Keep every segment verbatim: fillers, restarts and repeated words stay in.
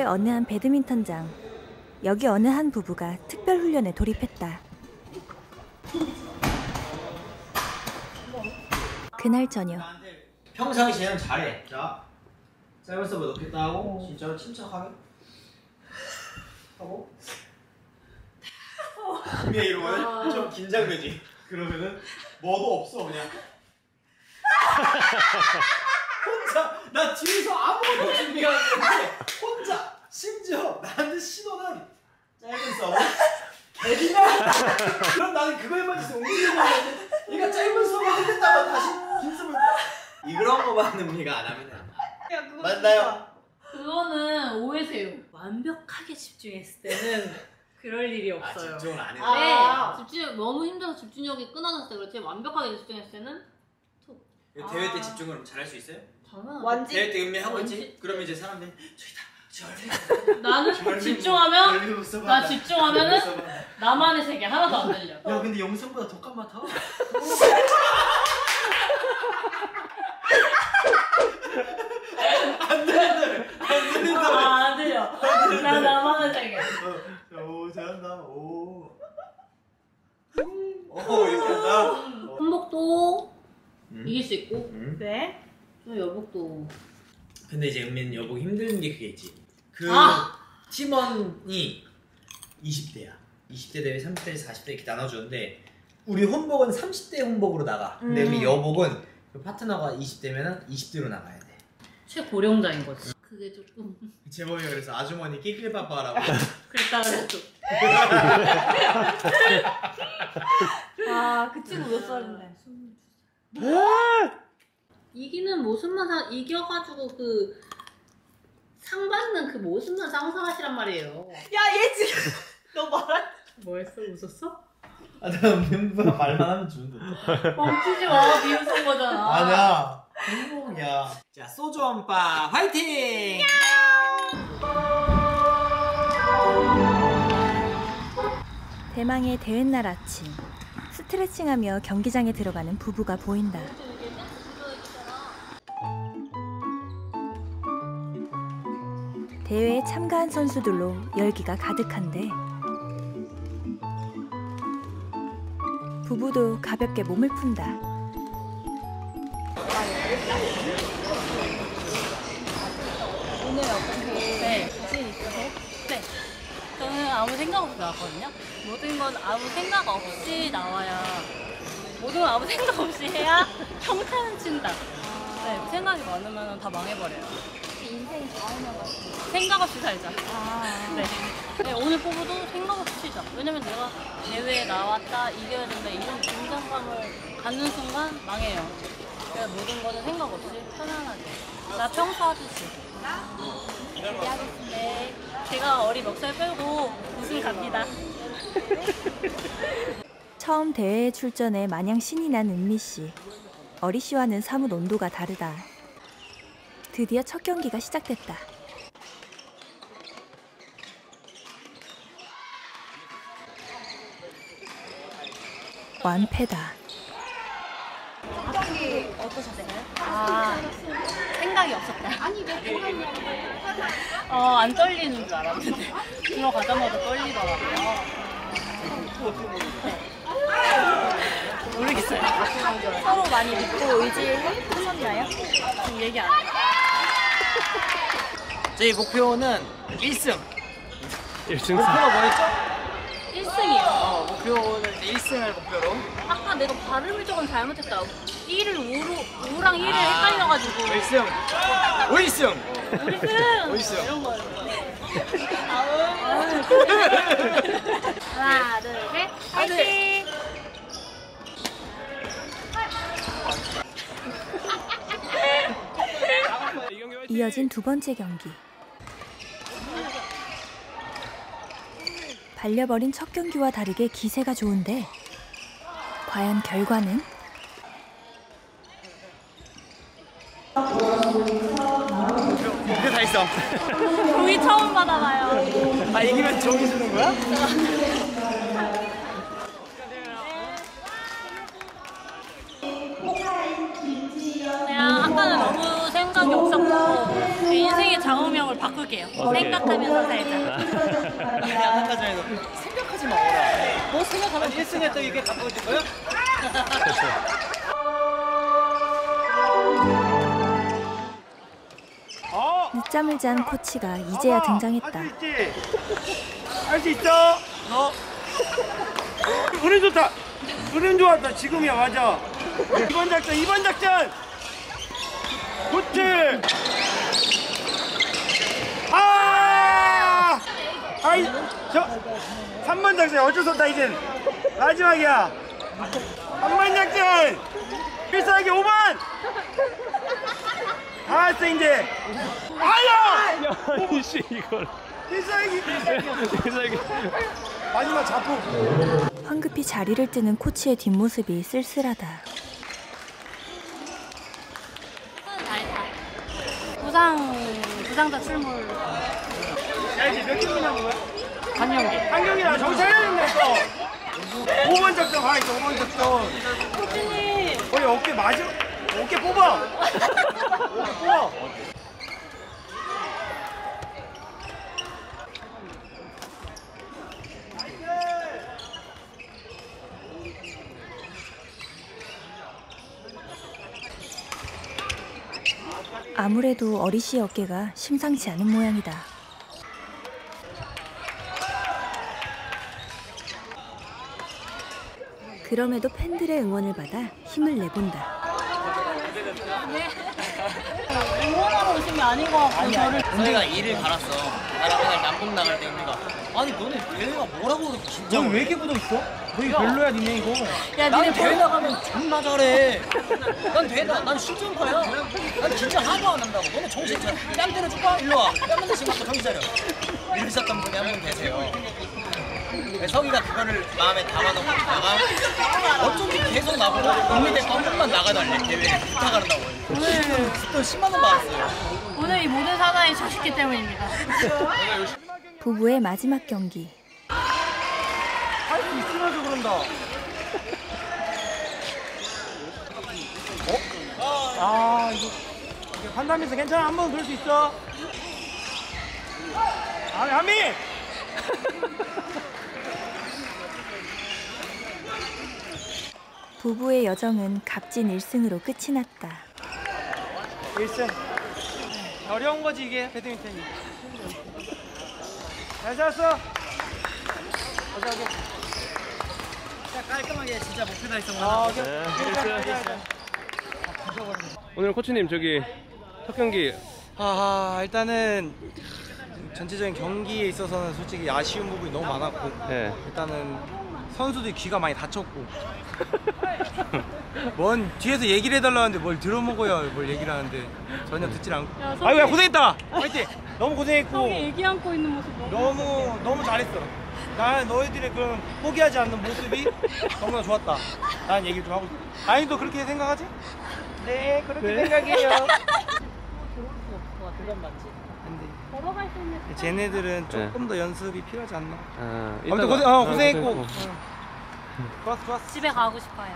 어느 한 배드민턴장. 여기 어느 한 부부가 특별 훈련에 돌입했다. 그날 저녁. 평상시에는 잘해. 자, 짧은 서브 넣겠다 하고 진짜로 침착하게 하고 힘에 이러면 좀 긴장되지. 그러면은 뭐도 없어 그냥. 혼자 나 뒤에서 아무것도 준비가 안 됐는데 혼자 심지어 나한테 신호는 짧은 서브 개기나. 그럼 나는 그거에만 있어 움직이려고 했는데 얘가 짧은 서브 하겠다고 다시 긴 서브. 이런 거만 우리가 안 하면 돼. 맞나요? 그거는 오해세요. 완벽하게 집중했을 때는 그럴 일이 없어요. 아, 집중을 안 해요? 네, 아. 집중 너무 힘들어서 집중력이 끊어졌을 때 그렇지 완벽하게 집중했을 때는 톡. 대회 때 집중을 잘할 수 있어요? 당연하지. 대회 때 은미하고 있지? 그러면 이제 사람들이 저기다 저 나는 집중하면 나 집중하면은 나만의 세계 하나도 안 들려. 야 근데 영상보다 더 깜맞아. 안 들린다. 안 들린다. 아, 안 들려. 나 나만의 세계. 오 잘한다. 오. 오 이렇게 한다. 한복도 음? 이길 수 있고. 음? 네. 저 여복도. 근데 이제 은미는 여보 힘든 게 그게 있지. 그 아! 팀원이 이십 대야. 이십 대 대회 삼십 대, 사십 대 이렇게 나눠주는데 우리 혼복은 삼십 대 혼복으로 나가. 근데 음. 우리 여복은 그 파트너가 이십 대면은 이십 대로 나가야 돼. 최고령자인 거지. 그게 조금. 제목이 그래서 아주머니 끼낄빠빠라고. 그랬다 그랬어. 아, 그 친구 몇 살인데? 이기는 모습만 상, 이겨가지고 그 상 받는 그 모습만 상상하시란 말이에요. 야, 얘 지금 너 말할 뭐 했어? 웃었어? 아, 나 멤버가 말만 하면 주는데. 멈추지 마. 비웃은 거잖아. 아니야. 행복이야. 자, 소주 원바 화이팅! 대망의 대회날 아침. 스트레칭하며 경기장에 들어가는 부부가 보인다. 대회에 참가한 선수들로 열기가 가득한데 부부도 가볍게 몸을 푼다. 오늘 어떻게 네. 자신 있으세요? 네. 저는 아무 생각 없이 나왔거든요. 모든 건 아무 생각 없이 나와야 모든 건 아무 생각 없이 해야 평타는 친다. 네, 생각이 많으면 다 망해버려요. 인생이 다음이어가지고 생각 없이 살자. 아. 네. 네, 오늘 뽑아도 생각 없이 치자. 왜냐면 내가 대회에 나왔다, 이겨야 된다, 이런 긴장감을 갖는 순간 망해요. 그래서 모든 거는 생각 없이 편안하게. 나 평소 하듯이. 네. 제가 어리 멱살 빼고 우승 갑니다. 처음 대회에 출전해 마냥 신이 난 은미 씨. 어리 씨와는 사뭇 온도가 다르다. 드디어 첫 경기가 시작됐다. 완패다. 경기 어떠셨어요? 아, 생각이 없었다. 아니, 어, 안 떨리는 줄 알았는데 들어가자마자 떨리더라고요. 네. 모르겠어요. 서로 많이 믿고 의지하셨나요? 지금 얘기 안 해요. 저희 목표는 일 승. 일 승 목표가 뭐였죠? 일 승이요. 어, 목표는 이제 일 승을 목표로. 아까 내가 발음을 조금 잘못했다. 일을 우로, 우랑 일을 헷갈려가지고. 일 승. 오 승. 우리 승! 오 승. 이런 거예요. 하나, 둘, 셋. 화이팅! 이어진 두 번째 경기. 발려버린 첫 경기와 다르게 기세가 좋은데 과연 결과는? 목표 달성. 종이 처음 받아봐요. 아 이기면 종이 주는 거야? 그냥 아까는 너무 생각 생각이 없었고 인생의 좌우명을 바꿀게요. 생각하면서 살자. 아까 전에도 생각하지 마라. 뭐 생각하면 일 승 했더니 이게 바꿔줄 거야? 늦잠을 잔 코치가 이제야 등장했다. 할 수 있어. 너. 그림 좋다. 그림 좋았다. 지금이야 맞아. 이번 작전, 이번 작전. 코치. 아! 아이, 저 삼 번 작전 어쩔 수 없다 이젠. 마지막이야. 삼 번 작전. 필살기 오 번. 알았어 이제. 아야! 이씨 이걸. 필살기. 필살기. 마지막 자포. 황급히 자리를 뜨는 코치의 뒷모습이 쓸쓸하다. 부상 부상자 출몰. 야 이제 몇 경기 남은 거야? 한 경기. 한 경기나 정신 차려야겠네 또. 오 번 작전 가라 있어. 오 번 작전. 코치님. 우리 어깨 맞아? 어깨 뽑아. 어깨 뽑아. 아무래도 어리 씨의 어깨가 심상치 않은 모양이다. 그럼에도 팬들의 응원을 받아 힘을 내본다. 응원하러 오신 게 아닌 것 같고 저를. 우리가 일을 갈았어. 나랑 맨날 남북 나갈 때 우리가 아니 너네 대회가 뭐라고 그렇게 진짜 너 왜 이렇게 묻어 있어? 너 이거 별로야 니네 이거. 야 난 니네 대회 나가면 존나 잘해. 난 대회 나, 난 실전파야. 난 진짜 하도 안 한다고. 너네 정신 차려. 뺨 때려줄까? 일로 와. 뺨 한 대씩 맞고 정신 차려. 이러셨던 분이 한 분 계세요. 성희가 그거를 마음에 담아놓고 있다가 어쩐지 계속 나보고 은미대 한 번만 나가달래. 대회에 부탁한다고. 오늘 또 십만 원 받았어요. 오늘 이 모든 사나이 저시기 때문입니다. 부부의 마지막 경기. 할 수 있으면서 그런다. 어? 아 이거 이거 판단면서 괜찮아. 한 번 그럴 수 있어. 아 한미. 부부의 여정은 값진 일 승으로 끝이 났다. 일 승. 어려운 거지 이게 배드민턴이. 잘 잤어. 어자 오케이. 진짜 깔끔하게 진짜 목표 달성. 아 오케이. 네, 잘 일 잤어. 오늘 코치님 저기 첫 경기. 아 일단은 전체적인 경기에 있어서는 솔직히 아쉬운 부분이 너무 많았고 네. 일단은 선수들이 귀가 많이 다쳤고 뭔 뒤에서 얘기를 해달라는데 뭘 들어먹어야 뭘 얘기를 하는데 전혀 듣질 않고. 야, 아이고야 고생했다. 화이팅. 너무 고생했고 성이 애기 안고 있는 모습 너무. 너무 너무 잘했어. 나는 너희들의 그 포기하지 않는 모습이 너무나 좋았다. 나는 얘기를 좀 하고 싶어. 아니 너 그렇게 생각하지? 네 그렇게 네. 생각해요. 그건 맞지. 근데 걸어갈 수 있는. 쟤네들은 조금 더 연습이 필요하지 않나? 아, 아무튼 고생, 어, 고생했고. 고생했고. 좋았어 좋았어. 집에 가고 싶어요.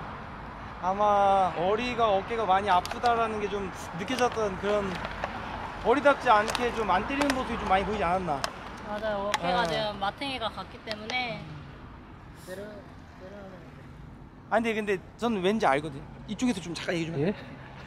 아마 어리가 어깨가 많이 아프다라는 게 좀 느껴졌던 그런 어리답지 않게 좀 안 때리는 모습이 좀 많이 보이지 않았나. 맞아요. 어깨가 아. 지금 마탱이가 갔기 때문에. 아니 근데 근데 저는 왠지 알거든. 이쪽에서 좀 잠깐 얘기 좀 해. 예?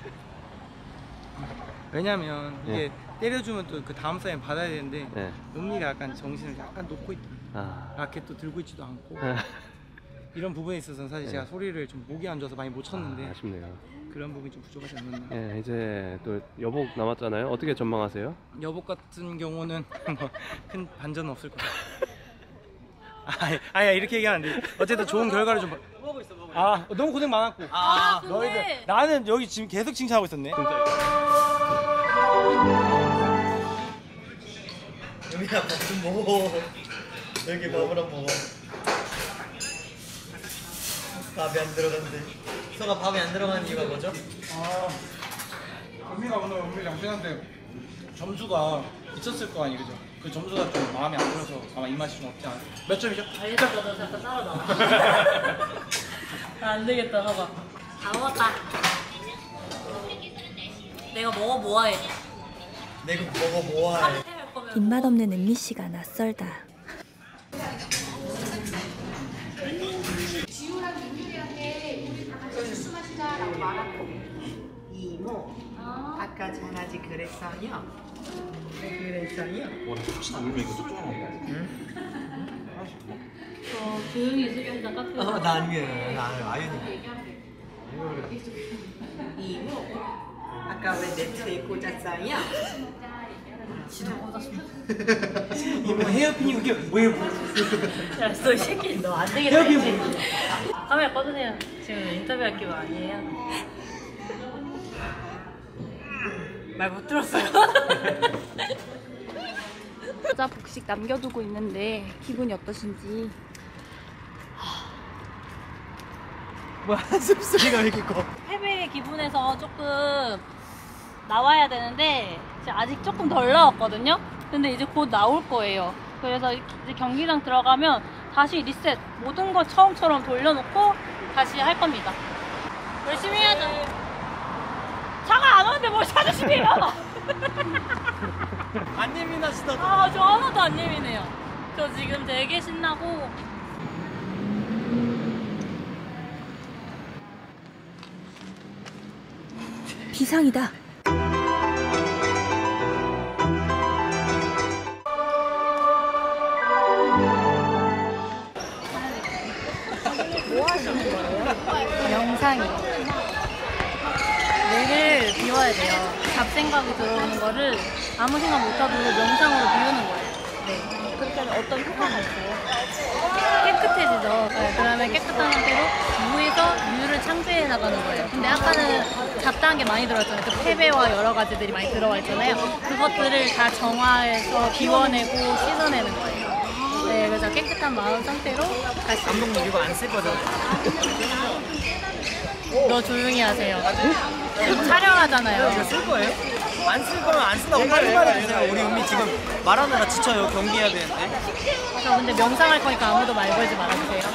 왜냐면 이게 예. 때려주면 또 그 다음 사인 받아야 되는데 예. 은미가 약간 정신을 약간 놓고 있다. 아. 라켓도 들고 있지도 않고 아, 이런 부분에 있어서는 사실 제가 예. 소리를 좀 목이 안 좋아서 많이 못 쳤는데 아쉽네요. 그런 부분이 좀 부족하지 않았나. 예, 이제 또 여복 남았잖아요. 어떻게 전망하세요? 여복 같은 경우는 뭐 큰 반전은 없을 거야. 아니, 아니 이렇게 얘기하면 안 돼. 어쨌든 좋은 결과를 좀. 뭐하고 있어, 뭐하고 있어. 아 너무 고생 많았고. 아, 근데 너희들 나는 여기 지금 계속 칭찬하고 있었네. 여기야 밥 좀 먹어. 여기 밥을 안 먹어. 밥이 안 들어간대. 소가 밥이 안 들어가는 이유가 뭐죠? 아, 은미가 오늘 우리 양편한테 점수가 있었을 거 아니 그죠? 그 점수가 좀 마음에 안 들어서 아마 입맛이 좀 없지 않아. 몇 점이죠? 알겠어, 잠깐 따라 나와. 안 되겠다, 봐봐. 다 먹었다. 내가 먹어 모아야 돼. 내가 먹어 모아해. 입맛 없는 은미 씨가 낯설다. 이모 아까 전화지 그랬어요? 그랬어요? 저 조용히 있으니까 카페. 어, 나 아니면 나 아윤이. 이모 아까 왜 네트에 꽂았어요? 이모 헤어핀이 그게 왜? 야, 너 이 새끼 너 안 되겠다. 이제. 카메라 꺼주세요. 지금 인터뷰할 기분 아니에요? 말 못 들었어요. 여자 복식 남겨두고 있는데 기분이 어떠신지. 뭐야 한숨 소리가 왜 이렇게 커? 패배의 기분에서 조금 나와야 되는데 지금 아직 조금 덜 나왔거든요. 근데 이제 곧 나올 거예요. 그래서 이제 경기장 들어가면 다시 리셋 모든 걸 처음처럼 돌려놓고 다시 할 겁니다. 열심히 해야죠. 차가 안 오는데 뭘 찾으시게요? 안 예민하시다. 아, 저 하나도 안 예민해요. 저 지금 되게 신나고. 비상이다. 영상이요. 뇌를 비워야 돼요. 잡생각이 들어오는 거를 아무 생각 못하고 명상으로 비우는 거예요. 네. 그렇게 하면 어떤 효과가 있어요? 깨끗해지죠. 네, 그러면 깨끗한 상태로 무에서 유를 창조해 나가는 거예요. 근데 아까는 잡다한 게 많이 들어왔잖아요. 그 패배와 여러 가지들이 많이 들어와 있잖아요. 그것들을 다 정화해서 비워내고 씻어내는 거예요. 네, 그래서 깨끗한 마음 상태로 다시. 감독님 이거 안 쓸 거죠? 너 조용히 하세요. 지금 촬영하잖아요. 이거 쓸 거예요? 안 쓸 거면 안 쓴다고 빨리 말해주세요. 우리 은미 지금 말하느라 지쳐요. 경기해야 되는데. 저 근데 명상할 거니까 아무도 말 걸지 말아주세요.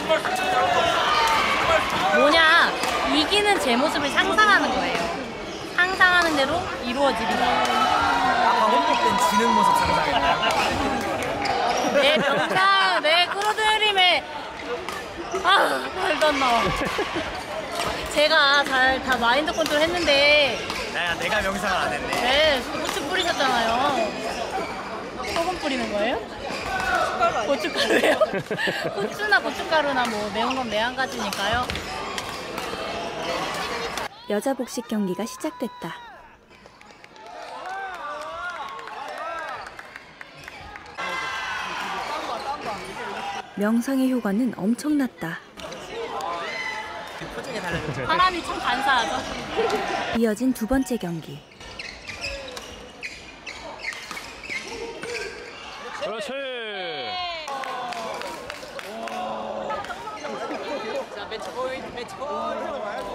뭐냐, 이기는 제 모습을 상상하는 거예요. 상상하는 대로 이루어집니다. 아까 혼낼 땐 지는 모습 상상했나요? 내 명상, 내 끌어들임에 아, 말도 안 나와. 제가 잘 다 마인드 컨트롤 했는데 야, 내가 명상을 안 했네. 네, 고추 뿌리셨잖아요. 소금 뿌리는 거예요? 고춧가루예요? 고추나 고춧가루나 뭐 매운 건 매한가지니까요. 여자 복식 경기가 시작됐다. 명상의 효과는 엄청났다. 표정이 달라졌죠. 사람이 참 간사하죠. 이어진 두 번째 경기. 그렇지. 자, 매치 포인트, 매치 포인트.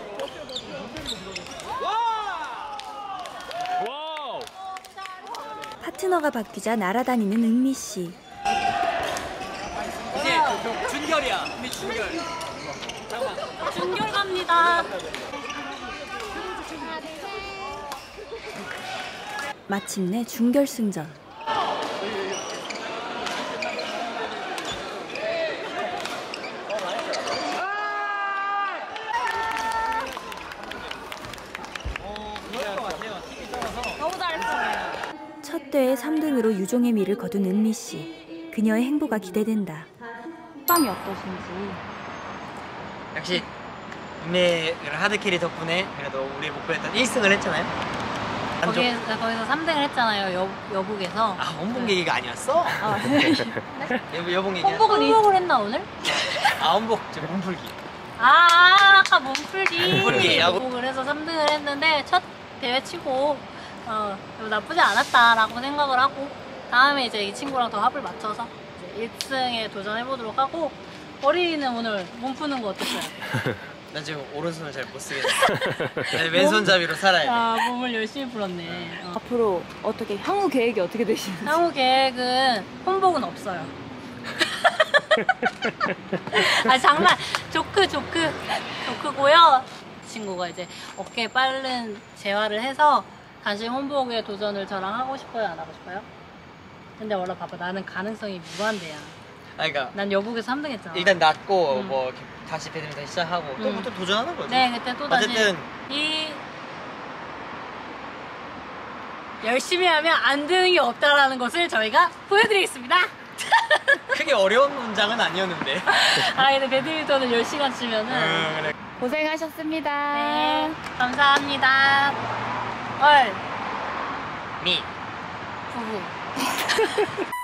와우. 파트너가 바뀌자 날아다니는 은미 씨. 이제 준결이야. 은미 준결. 준결 갑니다. 마침내 준결승전. 너무 잘했어요. 첫 대회 삼 등으로 유종의 미를 거둔 은미 씨. 그녀의 행보가 기대된다. 빵이 어떠신지. 역시 은미 하드캐리 덕분에 그래도 우리 목표했던 일 승을 했잖아요. 거기서, 거기서 삼 등을 했잖아요. 여, 여북에서. 아, 원봉 얘기가 아니었어? 아, 네. 여보, 여봉 얘기. 홍복은 홍복을 했나 오늘? 아, 원복 지금 몸풀기. 아, 아까 몸풀기. 몸풀기, 야구. 홍복을 해서 삼 등을 했는데 첫 대회 치고 어, 나쁘지 않았다라고 생각을 하고 다음에 이제 이 친구랑 더 합을 맞춰서 이제 일 승에 도전해보도록 하고 어린이는 오늘 몸 푸는 거 어땠어요? 나 지금 오른손을 잘 못 쓰겠네. 네, 왼손잡이로 살아야 돼. 아, 몸을 열심히 풀었네. 어. 앞으로 어떻게 향후 계획이 어떻게 되시는지. 향후 계획은 혼복은 없어요. 아, 장난. 조크 조크 조크고요. 친구가 이제 어깨에 빠른 재활을 해서 다시 홈복에 도전을 저랑 하고 싶어요? 안 하고 싶어요? 근데 원래 봐봐, 나는 가능성이 무한대야. 아, 그러니까 난 여복에서 삼 등 했잖아. 일단 낫고 음. 뭐 이렇게 다시 배드민턴 시작하고 또, 음. 또 도전하는 거지. 네, 그때 또 다시 어쨌든 이 열심히 하면 안 되는 게 없다라는 것을 저희가 보여드리겠습니다. 크게 어려운 문장은 아니었는데. 아, 근데 배드민턴을 열 시간 치면은 음, 그래. 고생하셨습니다. 네, 감사합니다. 헐, 미. 부부.